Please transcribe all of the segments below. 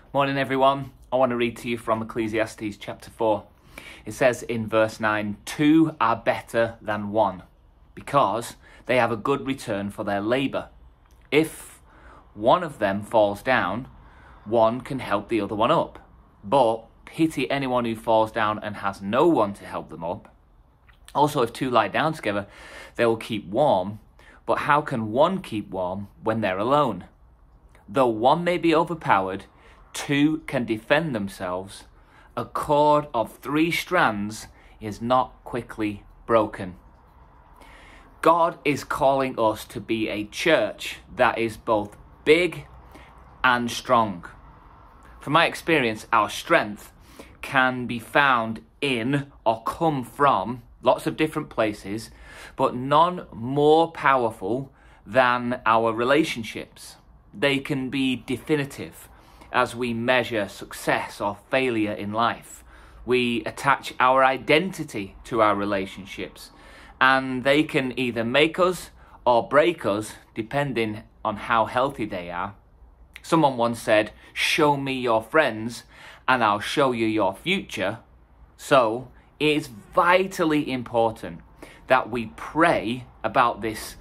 Morning everyone. I want to read to you from Ecclesiastes chapter 4. It says in verse 9, 2 are better than 1, because they have a good return for their labour. If one of them falls down, one can help the other one up. But pity anyone who falls down and has no one to help them up. Also, if two lie down together, they will keep warm. But how can one keep warm when they're alone? Though one may be overpowered, two can defend themselves. A cord of 3 strands is not quickly broken. God is calling us to be a church that is both big and strong. From my experience, our strength can be found in or come from lots of different places, but none more powerful than our relationships. They can be definitive as we measure success or failure in life. We attach our identity to our relationships, and they can either make us or break us depending on how healthy they are. Someone once said, "Show me your friends and I'll show you your future." So it is vitally important that we pray about this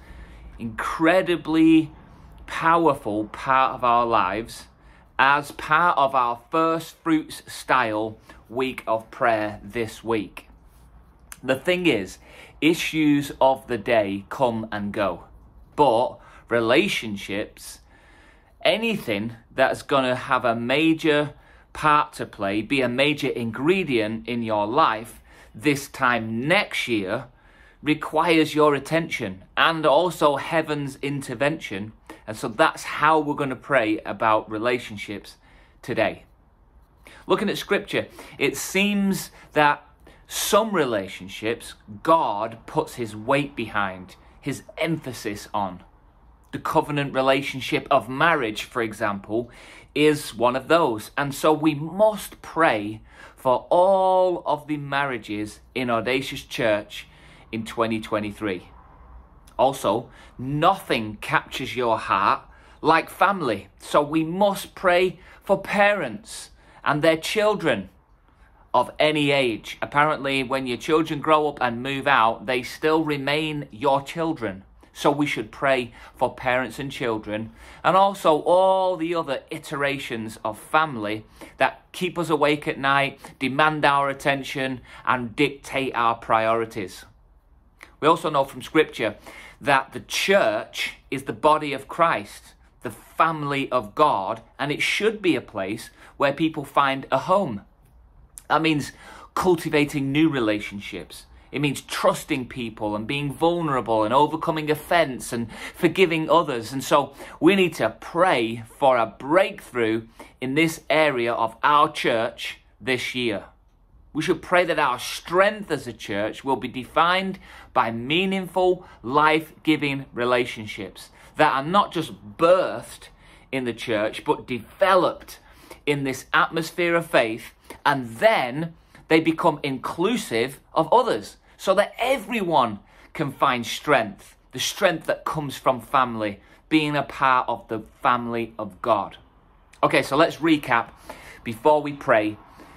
incredibly powerful part of our lives as part of our first fruits style week of prayer this week. The thing is, issues of the day come and go, but relationships, anything that's going to have a major part to play, be a major ingredient in your life this time next year, requires your attention and also heaven's intervention. And so that's how we're going to pray about relationships today. Looking at scripture, it seems that some relationships God puts his weight behind, his emphasis on. The covenant relationship of marriage, for example, is one of those. And so we must pray for all of the marriages in Audacious Church in 2023. Also, nothing captures your heart like family. So we must pray for parents and their children of any age. Apparently, when your children grow up and move out, they still remain your children. So we should pray for parents and children, and also all the other iterations of family that keep us awake at night, demand our attention, and dictate our priorities. We also know from Scripture that the church is the body of Christ, the family of God, and it should be a place where people find a home. That means cultivating new relationships. It means trusting people and being vulnerable and overcoming offense and forgiving others. And so we need to pray for a breakthrough in this area of our church this year. We should pray that our strength as a church will be defined by meaningful, life-giving relationships that are not just birthed in the church, but developed in this atmosphere of faith, and then they become inclusive of others so that everyone can find strength, the strength that comes from family, being a part of the family of God. Okay, so let's recap before we pray.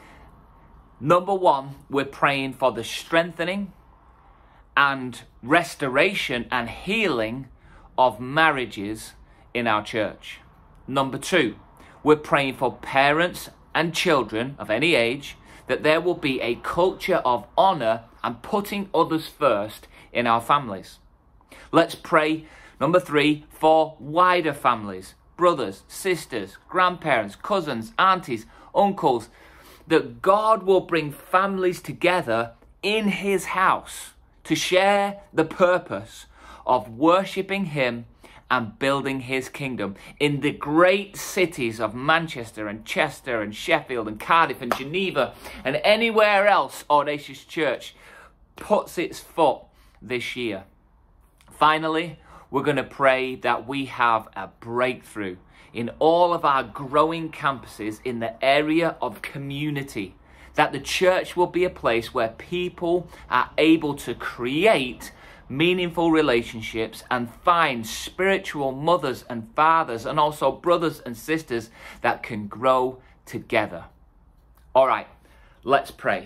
Number 1, we're praying for the strengthening and restoration and healing of marriages in our church. Number 2, we're praying for parents and children of any age, that there will be a culture of honor and putting others first in our families. Let's pray, number 3, for wider families, brothers, sisters, grandparents, cousins, aunties, uncles, that God will bring families together in his house to share the purpose of worshiping him and building his kingdom in the great cities of Manchester and Chester and Sheffield and Cardiff and Geneva and anywhere else Audacious Church puts its foot this year. Finally, we're going to pray that we have a breakthrough in all of our growing campuses in the area of community, that the church will be a place where people are able to create meaningful relationships and find spiritual mothers and fathers and also brothers and sisters that can grow together. All right, let's pray.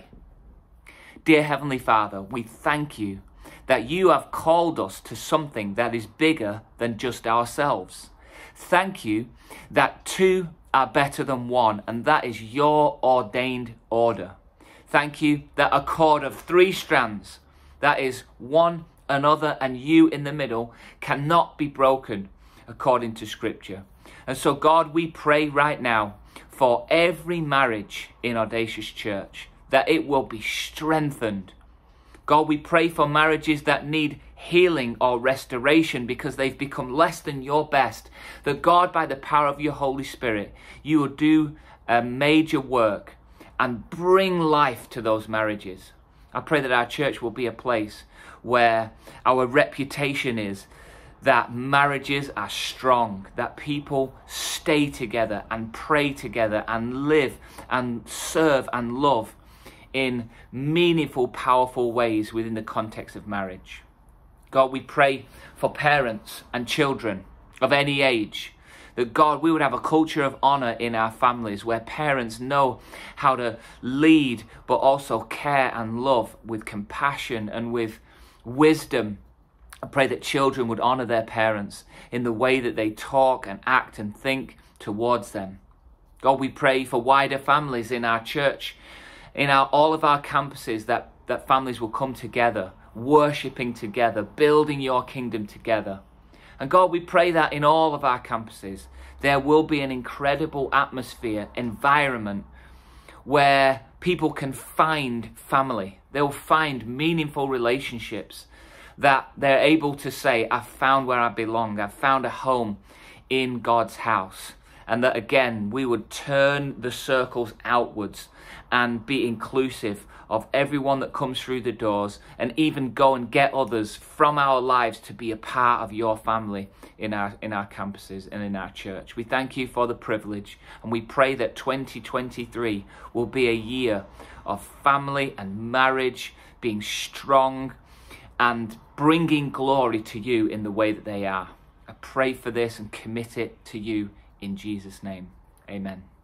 Dear Heavenly Father, we thank you that you have called us to something that is bigger than just ourselves. Thank you that two are better than one, and that is your ordained order. Thank you that a cord of 3 strands, that is one, another, and you in the middle, cannot be broken according to Scripture. And so, God, we pray right now for every marriage in Audacious Church, that it will be strengthened. God, we pray for marriages that need healing or restoration because they've become less than your best. That God, by the power of your Holy Spirit, you will do a major work and bring life to those marriages. I pray that our church will be a place where our reputation is that marriages are strong, that people stay together and pray together and live and serve and love in meaningful, powerful ways within the context of marriage. God, we pray for parents and children of any age, that God, we would have a culture of honor in our families where parents know how to lead, but also care and love with compassion and with wisdom. I pray that children would honor their parents in the way that they talk and act and think towards them. God, we pray for wider families in our church, in all of our campuses, that families will come together, worshipping together, building your kingdom together. And God, we pray that in all of our campuses, there will be an incredible atmosphere, environment, where people can find family. They'll find meaningful relationships, that they're able to say, I've found where I belong. I've found a home in God's house. And that, again, we would turn the circles outwards and be inclusive of everyone that comes through the doors, and even go and get others from our lives to be a part of your family in our campuses and in our church. We thank you for the privilege, and we pray that 2023 will be a year of family and marriage being strong and bringing glory to you in the way that they are. I pray for this and commit it to you in Jesus' name. Amen.